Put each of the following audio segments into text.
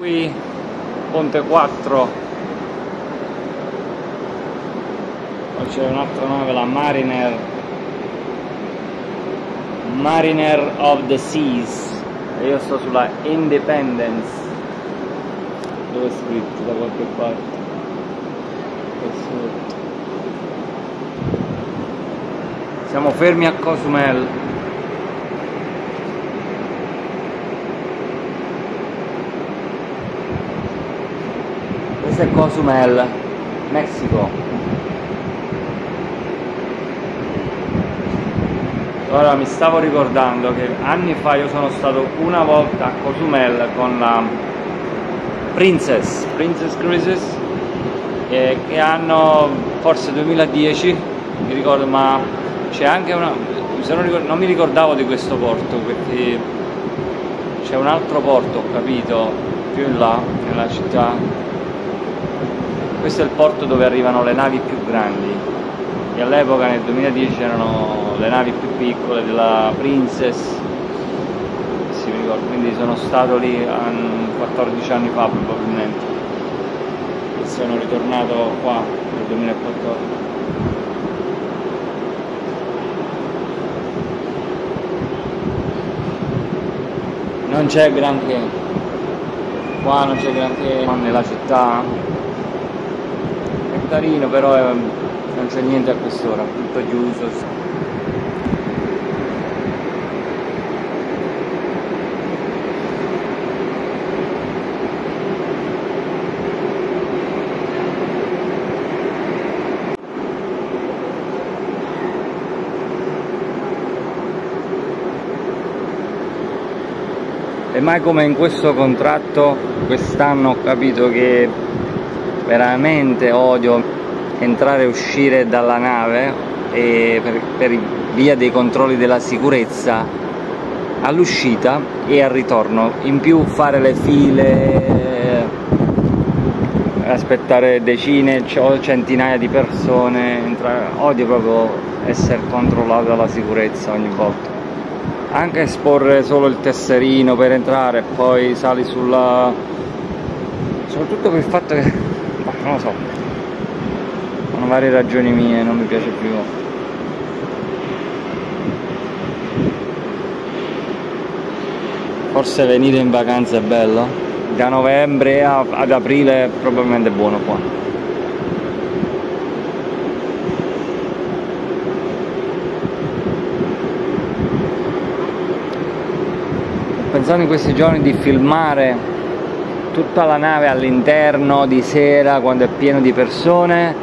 Qui Ponte 4, c'è un'altra nave, la Mariner of the Seas, e io sto sulla Independence, dove è scritto da qualche parte. Siamo fermi a Cozumel. Questo è Cozumel, Messico. Ora mi stavo ricordando che anni fa io sono stato una volta a Cozumel con la Princess Cruises, che hanno forse 2010, mi ricordo, ma c'è anche una, se non mi ricordavo di questo porto, perché c'è un altro porto, ho capito, più in là nella città. Questo è il porto dove arrivano le navi più grandi, e all'epoca nel 2010 c'erano le navi più piccole della Princess, sì, mi ricordo, quindi sono stato lì 14 anni fa probabilmente, e sono ritornato qua nel 2014. Non c'è granché, qua non c'è granché nella città. Carino, però non c'è niente a quest'ora, tutto chiuso. E mai come in questo contratto quest'anno ho capito che veramente odio entrare e uscire dalla nave, e per via dei controlli della sicurezza all'uscita e al ritorno, in più fare le file, aspettare decine o centinaia di persone, odio proprio essere controllato dalla sicurezza ogni volta. Anche esporre solo il tesserino per entrare e poi sali sulla... soprattutto per il fatto che non lo so, sono varie ragioni mie, non mi piace più. Forse venire in vacanza è bello, da novembre ad aprile probabilmente è buono qua. Ho pensato in questi giorni di filmare tutta la nave all'interno di sera quando è pieno di persone,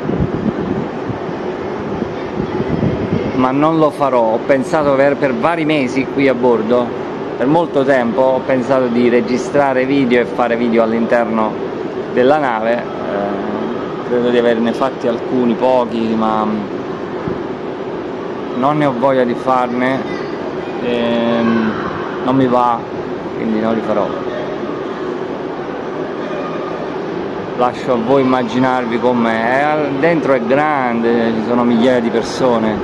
ma non lo farò. Ho pensato per vari mesi qui a bordo, per molto tempo ho pensato di registrare video e fare video all'interno della nave, credo di averne fatti alcuni, pochi, ma non ne ho voglia di farne, non mi va, quindi non li farò. Lascio a voi immaginarvi com'è. Dentro è grande, ci sono migliaia di persone.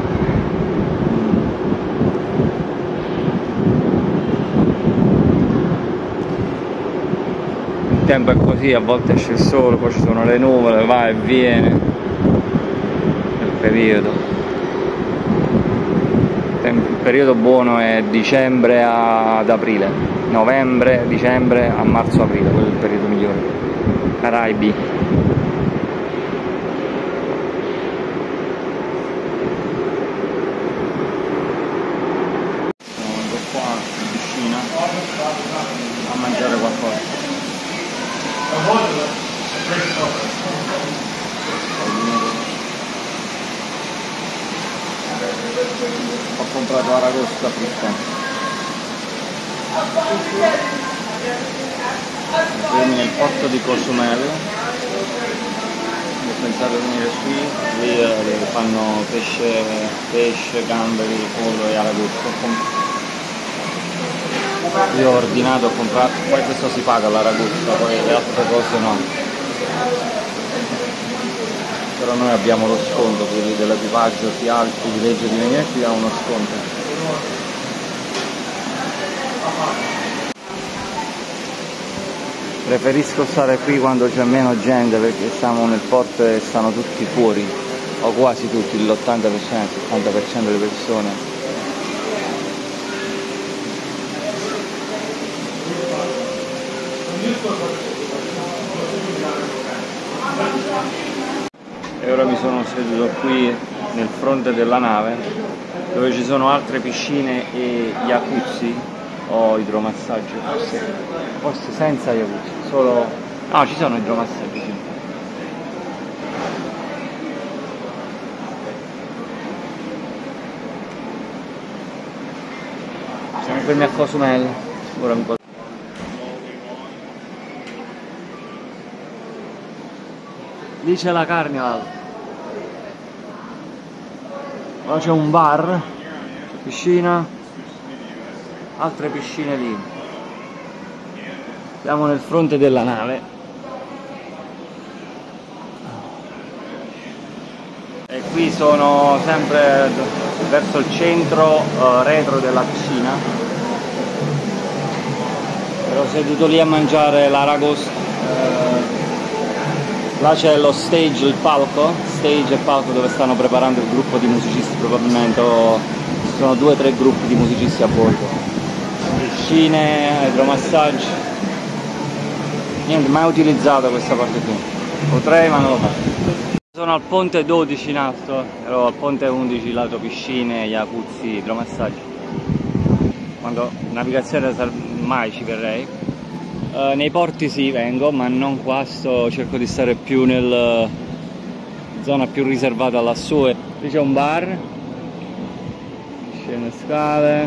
Il tempo è così, a volte esce il sole, poi ci sono le nuvole, va e viene nel periodo. Il periodo buono è dicembre ad aprile, novembre, dicembre a marzo-aprile, quello è il periodo migliore. Caraibi. Sono qua in piscina a mangiare qualcosa. Ho comprato aragosta fritta. Siamo nel porto di Cozumel, ho pensato di venire qui, lì fanno pesce, gamberi, pollo e aragosta. Io ho ordinato, ho comprato, poi questo si paga l'aragosta, poi le altre cose no. Però noi abbiamo lo sconto, quelli dell'equipaggio, chi ha il privilegio di venire qui ha uno sconto. Preferisco stare qui quando c'è meno gente, perché siamo nel porto e stanno tutti fuori, o quasi tutti, l'80%, il 70% delle persone. E ora mi sono seduto qui nel fronte della nave, dove ci sono altre piscine e jacuzzi o idromassaggio, forse senza jacuzzi, solo... no, ci sono idromassaggi, sì. Siamo fermi a Cozumel, ora mi... Lì c'è la Carnival, ora c'è un bar, piscina, altre piscine lì. Siamo nel fronte della nave e qui sono sempre verso il centro retro della piscina. Ero seduto lì a mangiare l'aragosta. Là c'è lo stage, il palco, stage e palco dove stanno preparando il gruppo di musicisti, probabilmente ci sono 2 o 3 gruppi di musicisti a bordo. Piscine, idromassaggi. Niente, mai utilizzato questa parte qui. Potrei, ma non lo faccio. Sono al ponte 12 in alto, ero al ponte 11 lato piscine, jacuzzi, idromassaggi. Quando navigazione mai ci verrei. Nei porti sì vengo, ma non qua, cerco di stare più nella zona più riservata lassù. Lì c'è un bar, scende scale,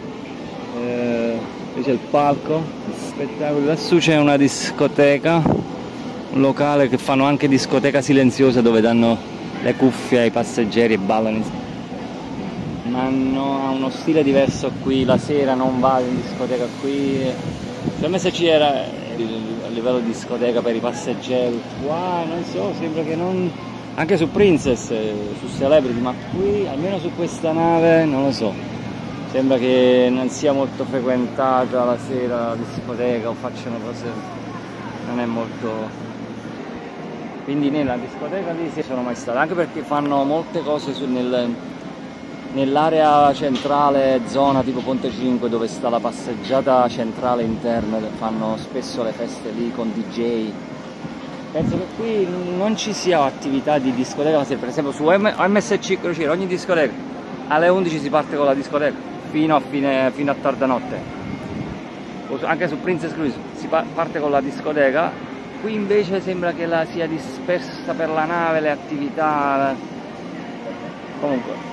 lì c'è il palco, spettacoli. Lassù c'è una discoteca, un locale che fanno anche discoteca silenziosa dove danno le cuffie ai passeggeri e ballano insieme. Ma ha uno stile diverso qui, la sera non vado in discoteca qui. Secondo me se ci era a livello di discoteca per i passeggeri, qua non so, sembra che non... anche su Princess, su Celebrity, ma qui, almeno su questa nave, non lo so. Sembra che non sia molto frequentata la sera la discoteca o facciano cose... non è molto... Quindi nella discoteca lì sì sono mai stato, anche perché fanno molte cose nell'area centrale, zona tipo Ponte 5, dove sta la passeggiata centrale interna, fanno spesso le feste lì con DJ. Penso che qui non ci sia attività di discoteca, ma se per esempio su MSC Crociere ogni discoteca alle 11 si parte con la discoteca fino a tarda notte. Anche su Princess Cruise si parte con la discoteca, qui invece sembra che la sia dispersa per la nave, le attività. Comunque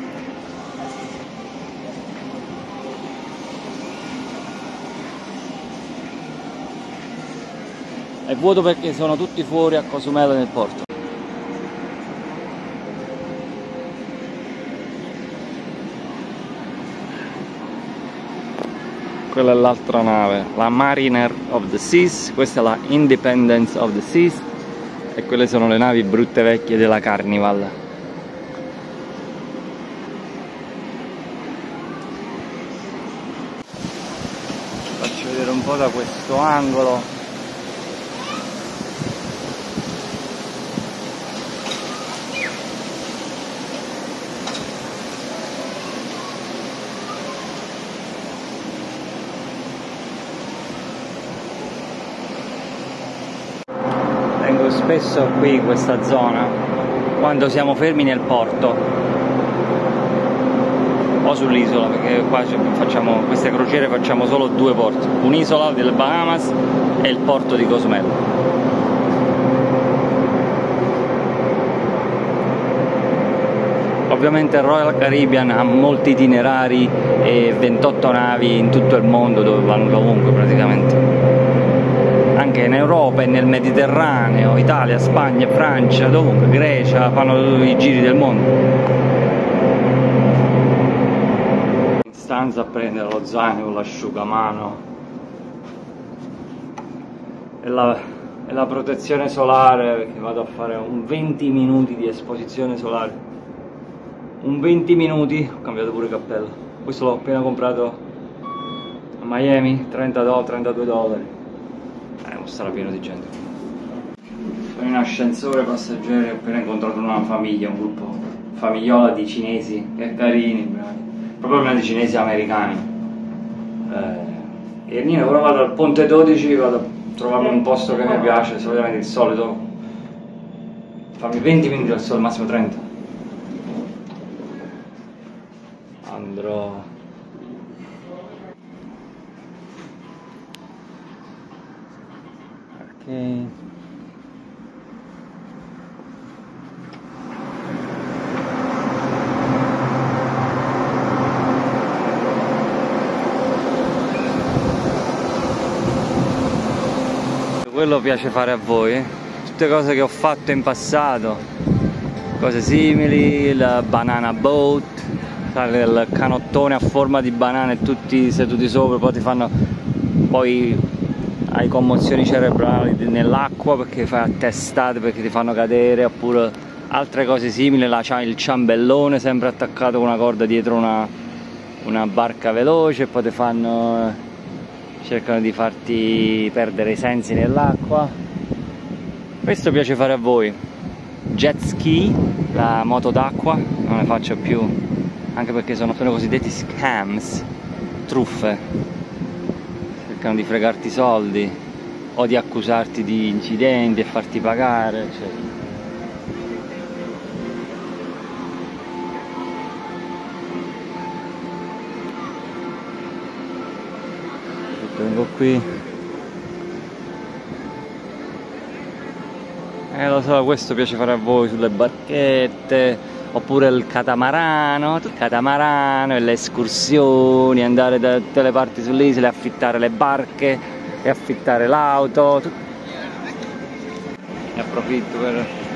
è vuoto perché sono tutti fuori a Cozumel nel porto. Quella è l'altra nave, la Mariner of the Seas, questa è la Independence of the Seas e quelle sono le navi brutte vecchie della Carnival. Faccio vedere un po' da questo angolo. Vengo spesso qui in questa zona quando siamo fermi nel porto o sull'isola, perché qua facciamo queste crociere, facciamo solo 2 porti, un'isola delle Bahamas e il porto di Cozumel. Ovviamente il Royal Caribbean ha molti itinerari e 28 navi in tutto il mondo dove vanno ovunque praticamente. Anche in Europa e nel Mediterraneo, Italia, Spagna, Francia, dovunque, Grecia, fanno i giri del mondo. In stanza a prendere lo zaino con l'asciugamano e la protezione solare, perché vado a fare un 20 minuti di esposizione solare. Un 20 minuti, ho cambiato pure cappello. Questo l'ho appena comprato a Miami, $30, $32. È un sarà pieno di gente. Sono in ascensore passeggeri, ho appena incontrato una famiglia, un gruppo famigliola di cinesi, che carini, proprio di cinesi americani. E niente, ora vado al ponte 12, vado a trovarmi un posto che mi piace, solitamente il solito, farmi 20 minuti al sole, massimo 30. Andrò... ok. Quello piace fare a voi, tutte cose che ho fatto in passato, cose simili, la banana boat, il canottone a forma di banana e tutti seduti sopra, poi hai commozioni cerebrali nell'acqua perché fai a testate, perché ti fanno cadere, oppure altre cose simili, il ciambellone sempre attaccato con una corda dietro una barca veloce e poi ti fanno... cercano di farti perdere i sensi nell'acqua. Questo piace fare a voi. Jet ski, la moto d'acqua, non ne faccio più, anche perché sono cosiddetti scams, truffe. Cercano di fregarti i soldi o di accusarti di incidenti e farti pagare, eccetera. Vengo qui, lo so, questo piace fare a voi sulle barchette, oppure il catamarano e le escursioni, andare da tutte le parti sull'isola, affittare le barche e affittare l'auto. Ne approfitto per